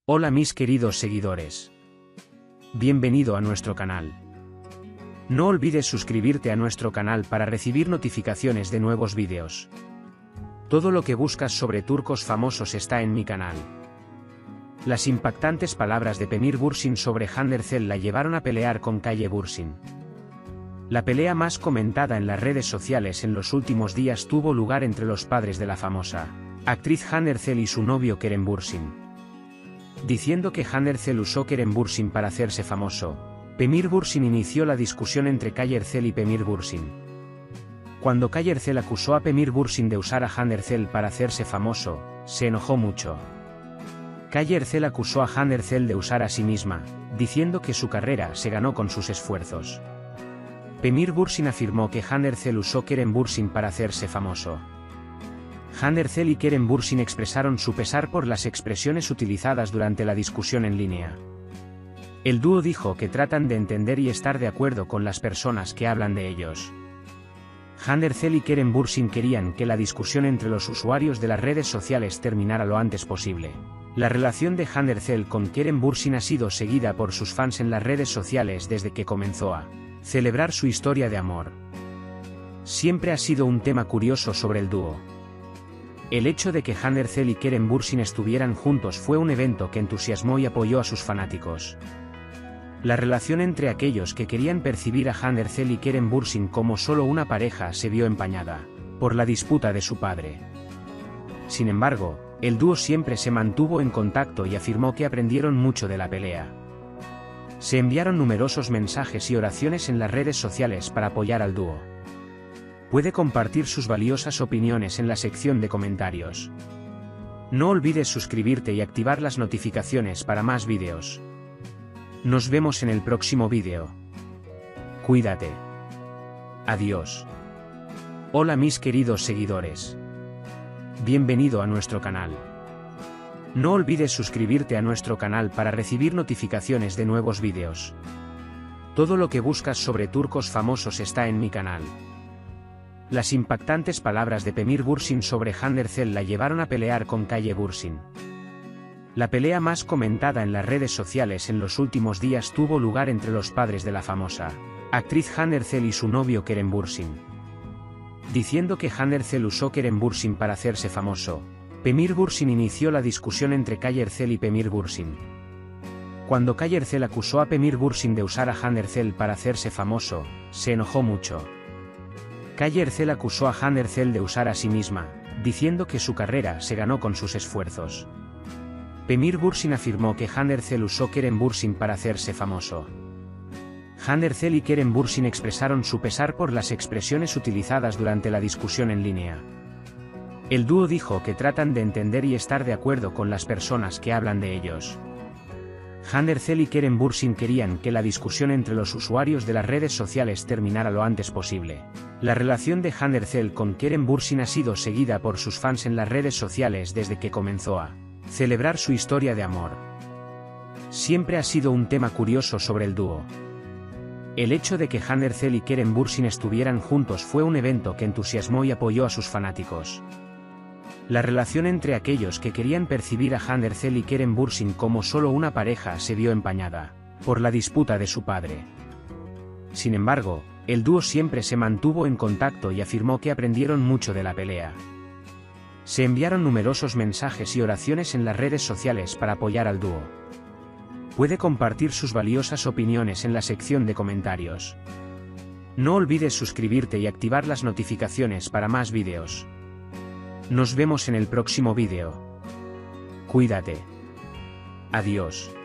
Hola mis queridos seguidores. Bienvenido a nuestro canal. No olvides suscribirte a nuestro canal para recibir notificaciones de nuevos vídeos. Todo lo que buscas sobre turcos famosos está en mi canal. Las impactantes palabras de Pamir Bürsin sobre Hande Erçel la llevaron a pelear con Kalle Bürsin. La pelea más comentada en las redes sociales en los últimos días tuvo lugar entre los padres de la famosa actriz Hande Erçel y su novio Kerem Bürsin. Diciendo que Hande Erçel usó Kerem Bürsin para hacerse famoso, Pamir Bürsin inició la discusión entre Kalle Erçel y Pamir Bürsin. Cuando Kalle Erçel acusó a Pamir Bürsin de usar a Hande Erçel para hacerse famoso, se enojó mucho. Kalle Erçel acusó a Hande Erçel de usar a sí misma, diciendo que su carrera se ganó con sus esfuerzos. Pamir Bürsin afirmó que Hande Erçel usó Kerem Bürsin para hacerse famoso. Hande Erçel y Kerem Bürsin expresaron su pesar por las expresiones utilizadas durante la discusión en línea. El dúo dijo que tratan de entender y estar de acuerdo con las personas que hablan de ellos. Hande Erçel y Kerem Bürsin querían que la discusión entre los usuarios de las redes sociales terminara lo antes posible. La relación de Hande Erçel con Kerem Bürsin ha sido seguida por sus fans en las redes sociales desde que comenzó a celebrar su historia de amor. Siempre ha sido un tema curioso sobre el dúo. El hecho de que Hande Erçel y Kerem Bürsin estuvieran juntos fue un evento que entusiasmó y apoyó a sus fanáticos. La relación entre aquellos que querían percibir a Hande Erçel y Kerem Bürsin como solo una pareja se vio empañada por la disputa de su padre. Sin embargo, el dúo siempre se mantuvo en contacto y afirmó que aprendieron mucho de la pelea. Se enviaron numerosos mensajes y oraciones en las redes sociales para apoyar al dúo. Puede compartir sus valiosas opiniones en la sección de comentarios. No olvides suscribirte y activar las notificaciones para más vídeos. Nos vemos en el próximo vídeo. Cuídate. Adiós. Hola mis queridos seguidores. Bienvenido a nuestro canal. No olvides suscribirte a nuestro canal para recibir notificaciones de nuevos vídeos. Todo lo que buscas sobre turcos famosos está en mi canal. Las impactantes palabras de Pamir Bürsin sobre Hande Erçel la llevaron a pelear con Kalle Bürsin. La pelea más comentada en las redes sociales en los últimos días tuvo lugar entre los padres de la famosa actriz Hande Erçel y su novio Kerem Bürsin. Diciendo que Hande Erçel usó Kerem Bürsin para hacerse famoso, Pamir Bürsin inició la discusión entre Kalle Erçel y Pamir Bürsin. Cuando Kalle Erçel acusó a Pamir Bürsin de usar a Hande Erçel para hacerse famoso, se enojó mucho. Kalle Erçel acusó a Hande Erçel de usar a sí misma, diciendo que su carrera se ganó con sus esfuerzos. Pamir Bürsin afirmó que Hande Erçel usó Kerem Bürsin para hacerse famoso. Hande Erçel y Kerem Bürsin expresaron su pesar por las expresiones utilizadas durante la discusión en línea. El dúo dijo que tratan de entender y estar de acuerdo con las personas que hablan de ellos. Hande Erçel y Kerem Bürsin querían que la discusión entre los usuarios de las redes sociales terminara lo antes posible. La relación de Hande Erçel con Kerem Bürsin ha sido seguida por sus fans en las redes sociales desde que comenzó a celebrar su historia de amor. Siempre ha sido un tema curioso sobre el dúo. El hecho de que Hande Erçel y Kerem Bürsin estuvieran juntos fue un evento que entusiasmó y apoyó a sus fanáticos. La relación entre aquellos que querían percibir a Hande Erçel y Kerem Bürsin como solo una pareja se vio empañada por la disputa de su padre. Sin embargo, el dúo siempre se mantuvo en contacto y afirmó que aprendieron mucho de la pelea. Se enviaron numerosos mensajes y oraciones en las redes sociales para apoyar al dúo. Puede compartir sus valiosas opiniones en la sección de comentarios. No olvides suscribirte y activar las notificaciones para más vídeos. Nos vemos en el próximo vídeo. Cuídate. Adiós.